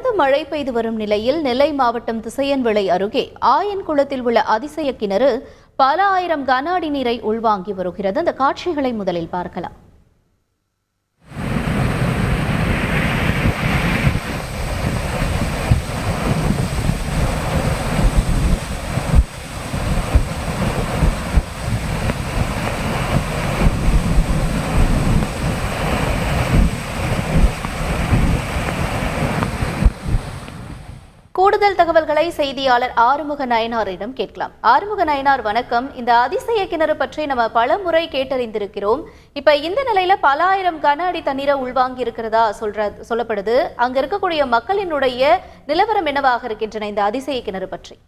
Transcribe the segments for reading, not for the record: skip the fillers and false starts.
தொடர்ந்து மழை பெய்து வரும் நிலையில் நெல்லை மாவட்டம் திசையன்விளை அருகே ஆயன்குளத்தில் உள்ள அதிசய கிணறு பல ஆயிரம் கன அடி நீரை உள்வாங்கி வருகிறது. அந்த காட்சிகளை முதலில் பார்க்கலாம். கூடுதல் தகவல்களை செய்தியாளர் ஆறுமுக நயனாரிடம் கேட்கலாம். ஆறுமுக நயனார், வணக்கம். இந்த அதிசய கிணறு பற்றி நம்ம பல முறை கேட்டறிந்திருக்கிறோம். இப்ப இந்த நிலையில பல ஆயிரம் கன அடி தண்ணீரை உள்வாங்கி இருக்கிறதா சொல்லப்படுது. அங்க இருக்கக்கூடிய மக்களினுடைய நிலவரம் என்னவாக இருக்கின்றன இந்த அதிசய கிணறு பற்றி?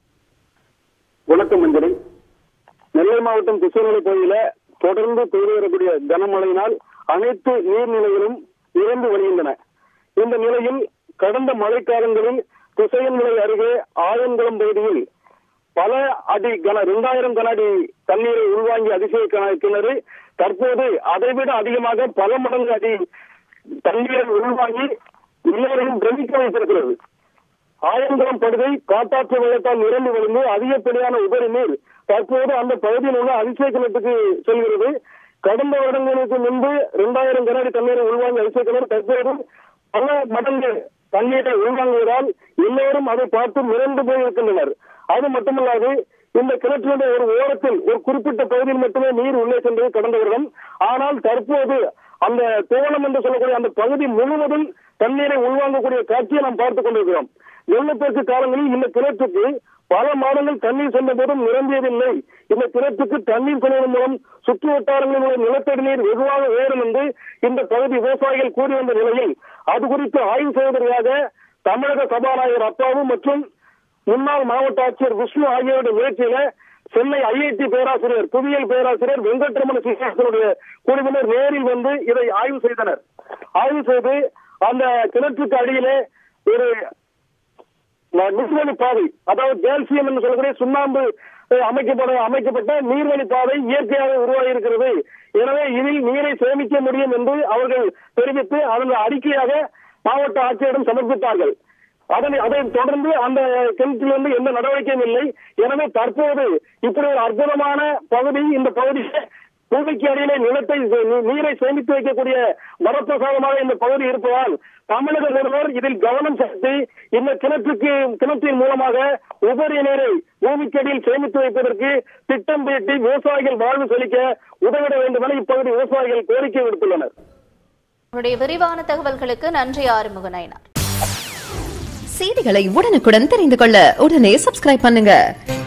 வணக்கம் மஞ்சரி. நெல்லை மாவட்டம் திசைநிலை பகுதியில தொடர்ந்து பெய்து வரக்கூடிய கனமழையினால் அனைத்து நீர்நிலைகளும் இறந்து வருகின்றன. இந்த நிலையில் கடந்த மழைக்காலங்களில் திசையன்விளை அருகே ஆயன்குளம் பகுதியில் பல அடி 2000 கன அடி தண்ணீரை உள்வாங்கி அதிசய கிணறு தற்போது அதைவிட அதிகமாக பல மடங்கு அடி தண்ணீரை உள்வாங்கி எல்லோரையும் பிரமிக்க வைத்திருக்கிறது. ஆயன்குளம் படுகை காட்டாற்று வெள்ளத்தால் நிரம்பி வழிந்து அதிகப்படியான உபரி நீர் தற்போது அந்த பகுதியில் உள்ள அதிசய கிணத்துக்கு செல்கிறது. கடந்த வருடங்களுக்கு முன்பு 2000 கன அடி தண்ணீரை உள்வாங்கி அதிசய கிணறு தற்போது பல மடங்கு தண்ணீரை உள்வாங்குவதால் எல்லோரும் அதை பார்த்து மிரண்டு போயிருக்கின்றனர். அது மட்டுமல்லாது இந்த கிணற்றினுடைய ஒரு ஓரத்தில் ஒரு குறிப்பிட்ட பகுதியில் மட்டுமே நீர் உள்ளே சென்றது கடந்த வருடம். ஆனால் தற்போது அந்த தோளம் என்று சொல்லக்கூடிய அந்த பகுதி முழுவதும் தண்ணீரை உள்வாங்கக்கூடிய காட்சியை நாம் பார்த்துக் கொண்டிருக்கிறோம். வெள்ளப்பெருக்கு காலங்களில் இந்த கிணற்றுக்கு பல மாதங்கள் தண்ணீர் சென்ற போதும் நிரம்பியதில்லை. இந்த கிணற்றுக்கு தண்ணீர் செல்வதன் மூலம் சுற்று வட்டாரங்களில் உள்ள நிலத்தடி நீர் வெகுவாக உயரும் என்று இந்த பகுதி விவசாயிகள் கூறி வந்த நிலையில் அது குறித்து ஆய்வு செய்வதற்காக தமிழக சபாநாயகர் அப்பாவு மற்றும் முன்னாள் மாவட்ட ஆட்சியர் விஷ்ணு ஆகியோருடைய முயற்சியில சென்னை ஐஐடி பேராசிரியர் புவியியல் பேராசிரியர் வெங்கட்ரமண சீனிவாசனுடைய குழுவினர் நேரில் வந்து இதை ஆய்வு செய்தனர். ஆய்வு செய்து அந்த கிணற்றுக்கு அடியிலே ஒரு நீர்வழி பாதை, அதாவது கேல்சியம் என்று சொல்லக்கூடிய சுண்ணாம்பு அமைக்கப்பட்ட நீர்வழி பாதை இயற்கையாக உருவாகி இருக்கிறது. எனவே இதில் நீரை சேமிக்க முடியும் என்று அவர்கள் தெரிவித்து அதன் அறிக்கையாக மாவட்ட ஆட்சியரிடம் சமர்ப்பித்தார்கள். அதை தொடர்ந்து அந்த கிணற்றிலிருந்து எந்த நடவடிக்கையும் இல்லை. எனவே தற்போது இப்படி ஒரு அற்புதமான பகுதி, இந்த பகுதியை பூமிக்கு அடியிலே நிலத்தை நீரை சேமித்து வைக்கக்கூடிய வரப்பிரசாதமாக இந்த பகுதி இருப்பதால் தமிழக முதல்வர் இதில் கவனம் செலுத்தி இந்த கிணற்றின் மூலமாக உபரி நீரை பூமிக்கடியில் சேமித்து வைப்பதற்கு திட்டம் தீட்டி விவசாயிகள் வாழ்வு செழிக்க உதவிட வேண்டும் என இப்பகுதி விவசாயிகள் கோரிக்கை விடுத்துள்ளனர். விரிவான தகவல்களுக்கு நன்றி ஆறுமுக நயனார். செய்திகளை உடனுக்குடன் தெரிந்து கொள்ள உடனே சப்ஸ்கிரைப் பண்ணுங்க.